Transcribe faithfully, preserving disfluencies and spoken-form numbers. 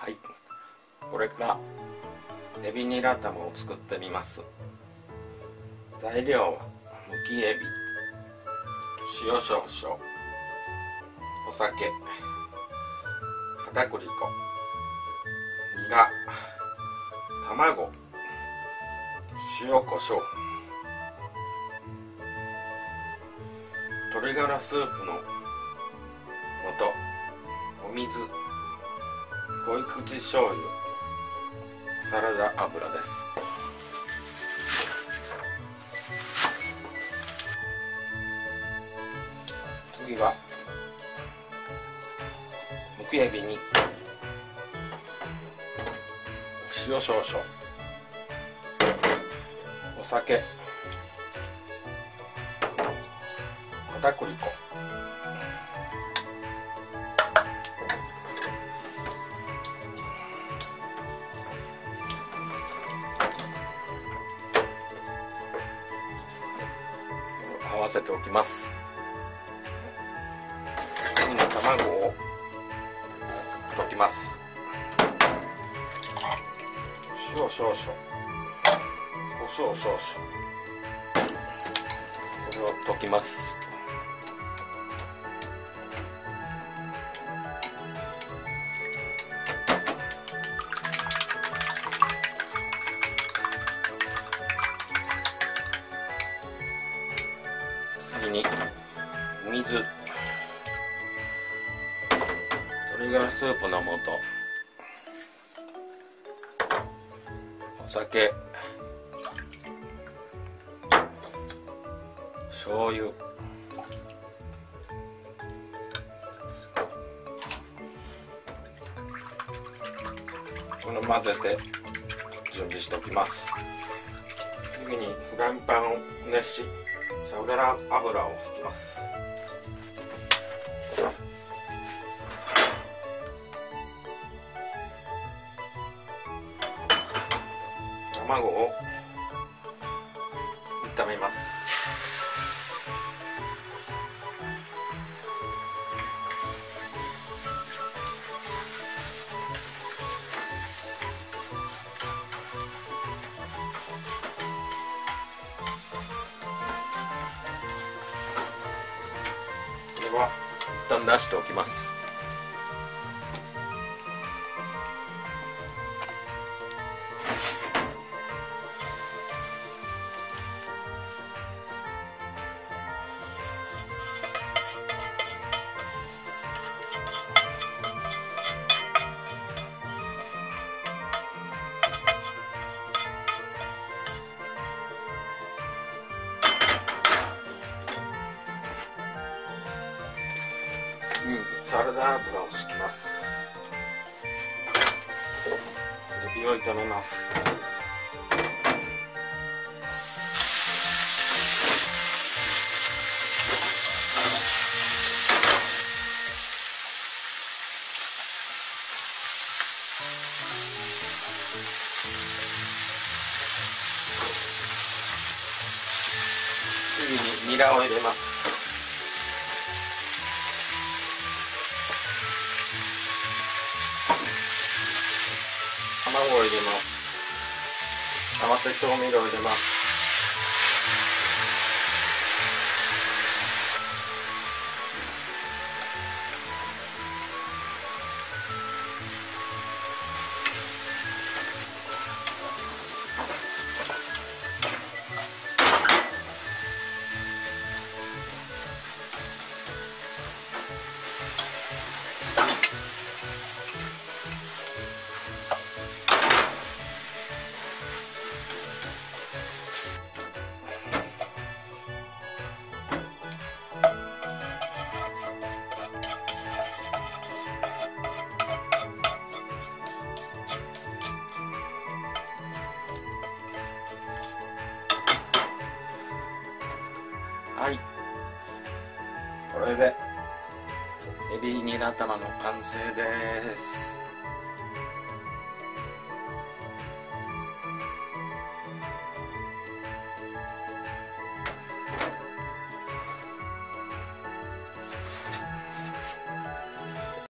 はい、これからエビニラ玉を作ってみます。材料はむきエビ、塩少々、お酒、片栗粉、ニラ、卵、塩コショウ、鶏ガラスープの素、お水、濃い口醤油、サラダ油です。次はむきエビに塩少々、お酒、片栗粉、合わせておきます。次に卵を溶きます。塩少々、お塩少々、これを溶きます。次にお水、鶏ガラスープの素、お酒、醤油、これを混ぜて準備しておきます。次にフライパンを熱し、サラダ油を引きます。卵を炒めます。これは一旦出しておきます。サラダ油を敷きます。エビを炒めます。次にニラを入れます。卵を入れます。合わせ調味料を入れます。はい、これでエビニラ玉の完成です。